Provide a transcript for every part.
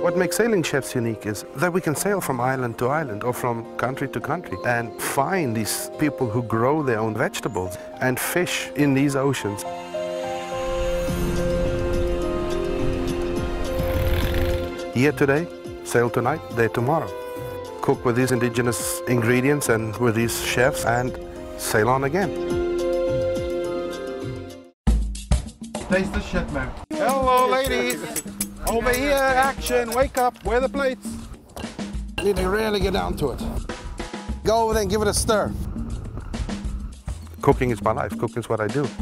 What makes sailing chefs unique is that we can sail from island to island or from country to country and find these people who grow their own vegetables and fish in these oceans. Here today, sail tonight, there tomorrow. Cook with these indigenous ingredients and with these chefs and sail on again. Taste the shit, man. Hello, ladies. Over here, action. Wake up. Wear the plates. Need to really get down to it. Go over there and give it a stir. Cooking is my life. Cooking is what I do.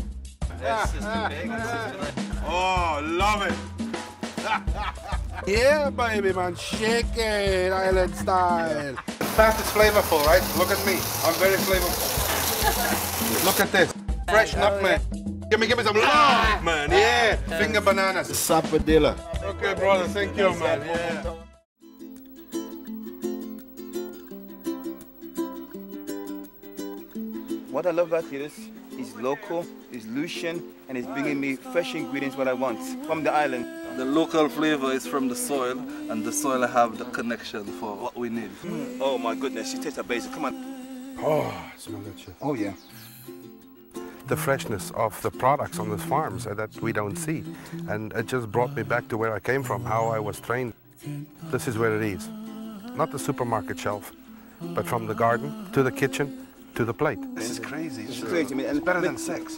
Oh, love it. Yeah, baby, man. Shake it, island style. The fat is flavorful, right? Look at me. I'm very flavorful. Look at this. Fresh nutmeg. Give me some love, man. Yeah. Finger bananas. Sapadilla. Okay, brother. Thank you, man. Yeah. What I love about this is local, is Lucian, and it's bringing me fresh ingredients what I want from the island. The local flavor is from the soil, and the soil have the connection for what we need. Oh my goodness, you taste that basil, come on. Oh, smell that shit. Oh yeah. The freshness of the products on the farms that we don't see. And it just brought me back to where I came from, how I was trained. This is where it is. Not the supermarket shelf, but from the garden to the kitchen to the plate. This is crazy. It's crazy, man. It's better than sex.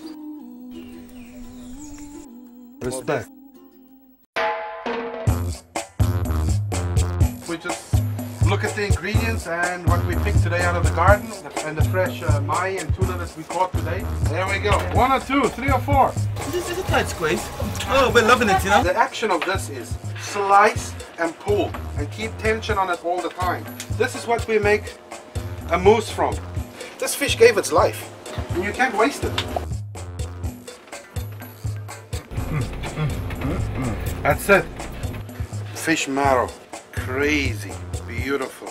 Respect. We just look at the ingredients and what we picked today out of the garden and the fresh mai and tuna that we caught today. There we go. 1 or 2, 3 or 4. This is a tight squeeze. Oh, we're loving it, you know. The action of this is slice and pull and keep tension on it all the time. This is what we make a mousse from. This fish gave its life and you can't waste it. That's it. Fish marrow. Crazy. Beautiful.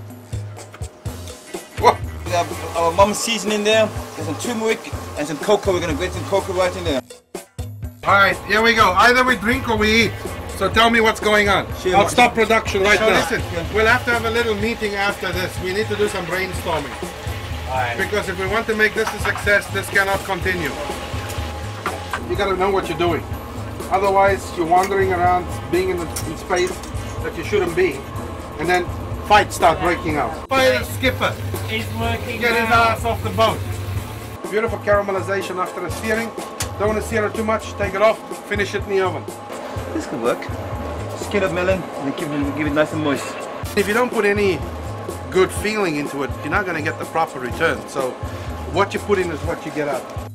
Whoa. We have our mum's seasoning there. There's some turmeric and some cocoa. We're going to grate some cocoa right in there. Alright, here we go. Either we drink or we eat. So tell me what's going on. Sure. I'll stop production right now. Listen, we'll have to have a little meeting after this. We need to do some brainstorming. Because if we want to make this a success, this cannot continue. You got to know what you're doing. Otherwise, you're wandering around, being in space that you shouldn't be. And then fights start breaking out. Fire skipper. He's working. Get his ass off the boat. Beautiful caramelization after the searing. Don't want to sear it too much. Take it off. Finish it in the oven. This could work. Skin of melon and give it nice and moist. If you don't put any good feeling into it, you're not going to get the proper return. So what you put in is what you get out.